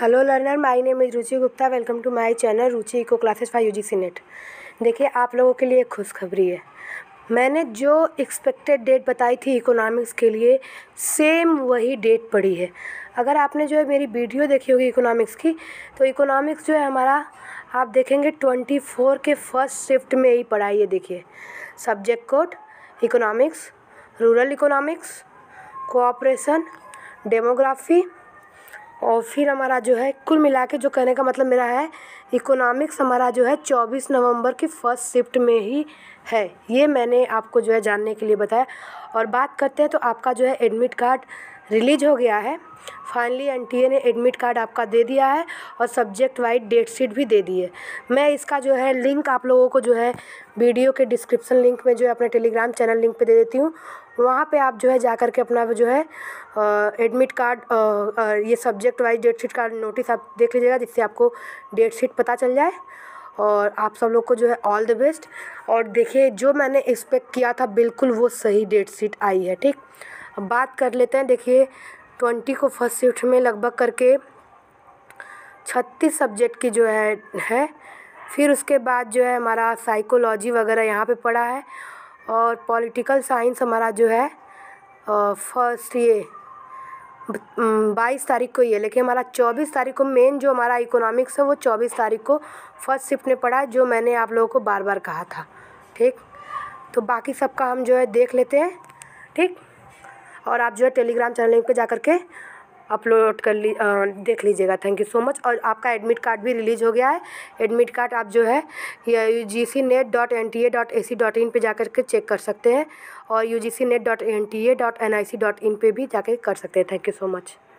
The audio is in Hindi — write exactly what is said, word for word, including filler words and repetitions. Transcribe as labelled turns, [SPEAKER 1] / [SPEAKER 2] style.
[SPEAKER 1] Hello learner, my name is Ruchi Gupta. Welcome to my channel Ruchi eco classes for UGC NET. देखिए, आप लोगों के लिए एक खुशखबरी है। मैंने जो एक्सपेक्टेड डेट बताई थी इकोनॉमिक्स के लिए, सेम वही डेट पड़ी है। अगर आपने जो है मेरी वीडियो देखी होगी इकोनॉमिक्स की, तो इकोनॉमिक्स जो है हमारा, आप देखेंगे ट्वेंटी फोर के फर्स्ट शिफ्ट में ही पढ़ा है। ये देखिए, subject code economics, rural economics, cooperation, demography, और फिर हमारा जो है कुल मिला के, जो कहने का मतलब मेरा है, इकोनॉमिक्स हमारा जो है चौबीस नवंबर की फ़र्स्ट शिफ्ट में ही है। ये मैंने आपको जो है जानने के लिए बताया। और बात करते हैं तो आपका जो है एडमिट कार्ड रिलीज़ हो गया है। फाइनली एनटीए ने एडमिट कार्ड आपका दे दिया है और सब्जेक्ट वाइज डेट शीट भी दे दी है। मैं इसका जो है लिंक आप लोगों को जो है वीडियो के डिस्क्रिप्शन लिंक में जो है अपने टेलीग्राम चैनल लिंक पे दे देती हूँ। वहाँ पे आप जो है जा कर के अपना जो है एडमिट कार्ड, ये सब्जेक्ट वाइज डेट शीट का नोटिस आप देख लीजिएगा, जिससे आपको डेट शीट पता चल जाए। और आप सब लोग को जो है ऑल द बेस्ट। और देखिए, जो मैंने एक्सपेक्ट किया था बिल्कुल वो सही डेट शीट आई है। ठीक, अब बात कर लेते हैं। देखिए, ट्वेंटी को फर्स्ट शिफ्ट में लगभग करके छत्तीस सब्जेक्ट की जो है है फिर उसके बाद जो है हमारा साइकोलॉजी वगैरह यहाँ पे पढ़ा है। और पॉलिटिकल साइंस हमारा जो है फर्स्ट ये बाईस तारीख को ही है, लेकिन हमारा चौबीस तारीख को मेन जो हमारा इकोनॉमिक्स है वो चौबीस तारीख को फर्स्ट शिफ्ट में पढ़ा है, जो मैंने आप लोगों को बार बार कहा था। ठीक, तो बाकी सबका हम जो है देख लेते हैं। ठीक, और आप जो है टेलीग्राम चैनल लिंक पे जा कर के अपलोड कर ली आ, देख लीजिएगा। Thank you so much. और आपका एडमिट कार्ड भी रिलीज़ हो गया है। एडमिट कार्ड आप जो है U G C NET dot N T A dot A C dot in पर जा कर के चेक कर सकते हैं, और U G C NET dot N T A dot N I C dot in पर भी जाके कर सकते हैं। Thank you so much.